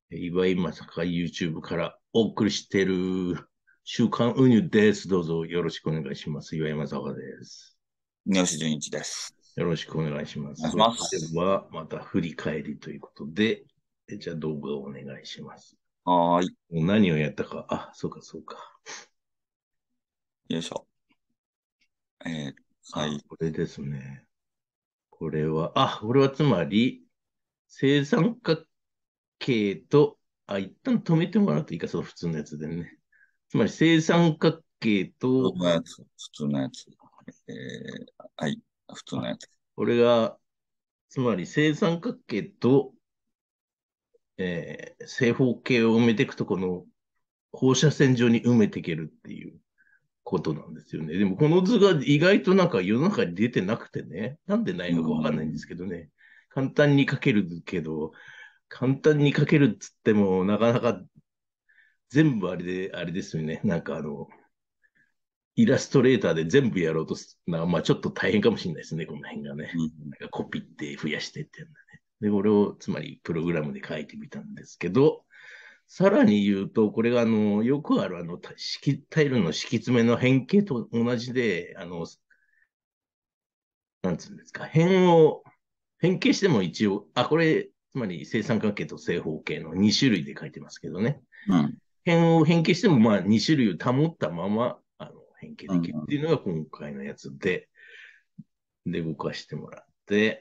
岩井まさか YouTube からお送りしている週刊ウニュです。どうぞよろしくお願いします。岩井まさかです。 三好純一です。 よろしくお願いします。 お願いしそれます。 では、また振り返りということで、じゃあ動画をお願いします。 はーい。 何をやったか。あ、そうか、そうか。 よいしょ。はあ、 い。 これですね。これはつまり、正三角形と、一旦止めてもらうといいか、その普通のやつでね。つまり、正三角形と、 普通のやつ。普通のやつ。はい。普通のあやつ。 これが、つまり正三角形と、正方形を埋めていくと、この放射線状に埋めていけるっていうことなんですよね。でもこの図が意外となんか世の中に出てなくてね、なんでないうのかわかんないんでん。 すけどね。簡単に書けるけど、簡単に書けるっつっても、なかなか全部あれですよね。なんかイラストレーターで全部やろうとまあちょっと大変かもしれないですね、この辺がね。 うん。 なんかコピって増やしてっていうんだね。で、これをつまりプログラムで書いてみたんですけど、さらに言うと、これがよくあるタイルの敷き詰めの変形と同じで、なんつうんですか、変形しても一応、これ、つまり正三角形と正方形の2種類で書いてますけどね。 うん。 変形してもまあ2種類を保ったまま、変形うん。 できるっていうのが今回のやつで動かしてもらって、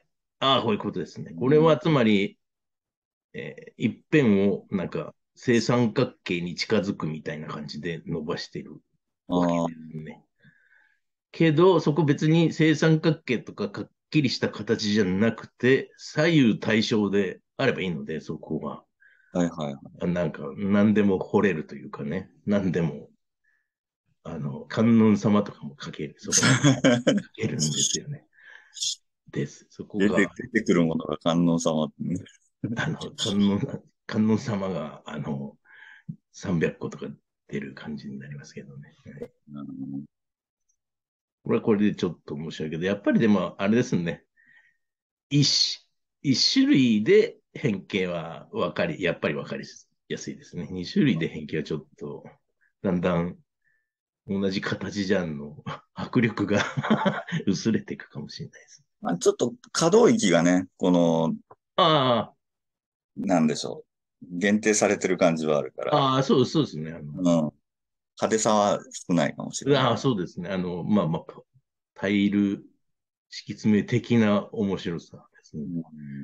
こういうことですね。これはつまり、一辺をなんか正三角形に近づくみたいな感じで伸ばしてるわけでああ、 すね。けど、そこ別に正三角形とかかっきりした形じゃなくて、左右対称であればいいので、そこが。 はいはいはい。 なんか、何でも掘れるというかね。何でも、観音様とかも書ける。そこに書けるんですよね。です。そこが、 出てくるものが観音様ってね。 あの、観音、観音様が、300個とか出る感じになりますけどね。はい、 うん。 これはこれでちょっと面白いけど、やっぱりでも、あれですね。一一種類で変形はやっぱりわかりやすいですね。二種類で変形はちょっと、だんだん同じ形じゃんの迫力が薄れていくかもしれないです。 まあ、ちょっと可動域がね、 あなんでしょう。限定されてる感じはあるから、 そうですね。 うん。派手さは少ないかもしれない。 そうですね。タイル敷き詰め的な面白さですね。 うん。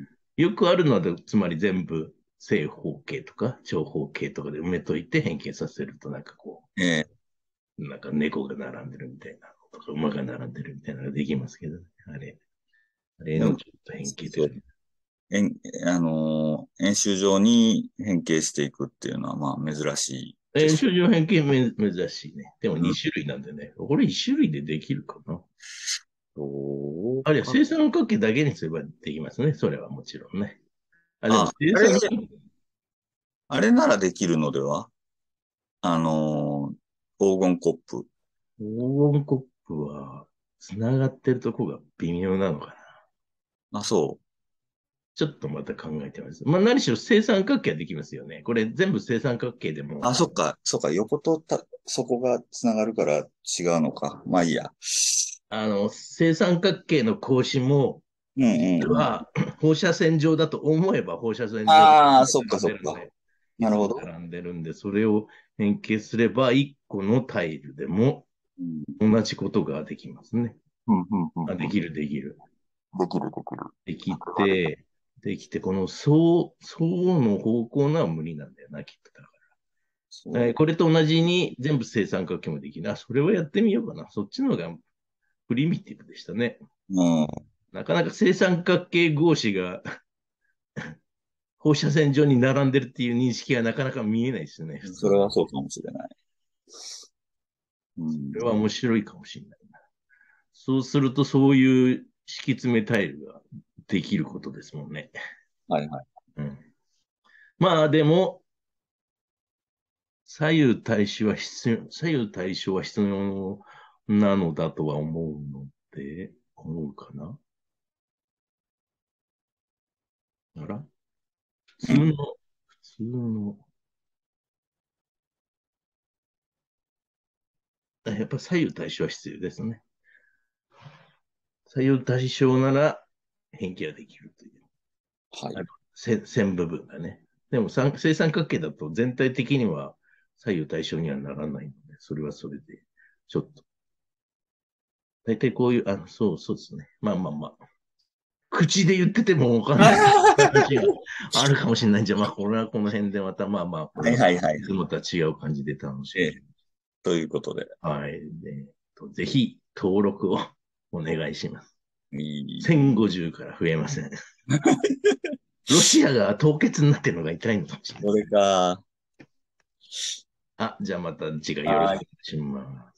よくあるのは、つまり全部正方形とか長方形とかで埋めといて変形させると、なんかこええなんか猫が並んでるみたいなのとか、馬が並んでるみたいなのができますけどね。あれでものちょっと変形ですね。 そうそう。円、円周上に変形していくっていうのは、まあ、珍しいでしょ種状変形珍しいね。でもう。うん。 2種類なんでね。これ1種類でできるかな。 そうか。 正三角形だけにすればできますね。それはもちろんね。でもあ、 正三角形、 あれならできるのではあの黄金コップ。 黄金コップは、繋がってるとこが微妙なのかな。 あ、そう。 ちょっとまた考えてみます。まあ、何しろ正三角形はできますよね。これ全部正三角形でも、 あ、そっか、そっか、横とそこがつながるから違うのか。まあいいや。 正三角形の格子も、 うんうんうん。 実は放射線状だと思えば放射線状でああ、そっか並んそっか。 でるんで、いなるほど。 つも並んでるんで、それを変形すれば1個のタイルでもうん、 同じことができますね。 うん、うん、うん。 できる、できる。 できる、できる。 できて、この層の方向のは無理なんだよな、きっと。だかそこれと同じに全部正三角形もできる。それをやってみようかな。そっちの方がプリミティブでしたね。 う。うん。 なかなか正三角形格子が放射線状に並んでるっていう認識がなかなか見えないですね、普通。 それはそうかもしれない。うん。 これは面白いかもしれないな。そうすると、そういう敷き詰めタイルができることですもんね。 はいはい。 うん、まあ、でも、左右対称は必要なのだとは思うかな。あら普通の、 うん。 普通の、やっぱ左右対称は必要ですね。左右対称なら変形はできるという。 はい。 線部分がね。でも正三角形だと全体的には左右対称にはならないので、それはそれで、ちょっと。大体こういう、そうですね。まあまあまあ。口で言っててもわかんない話があるかもしれないんじゃ、まあ、これはこの辺でまた、まあまあ、これはいははいはいはい。 いつもとは違う感じで楽しええ、ということで。 む。はい。で、ぜひ登録をお願いします。 いい。 1050から増えません。ロシアが凍結になってるのが痛いのかもしれない。 それか。 あ、じゃあまた次回よろしくお願はい。 いします。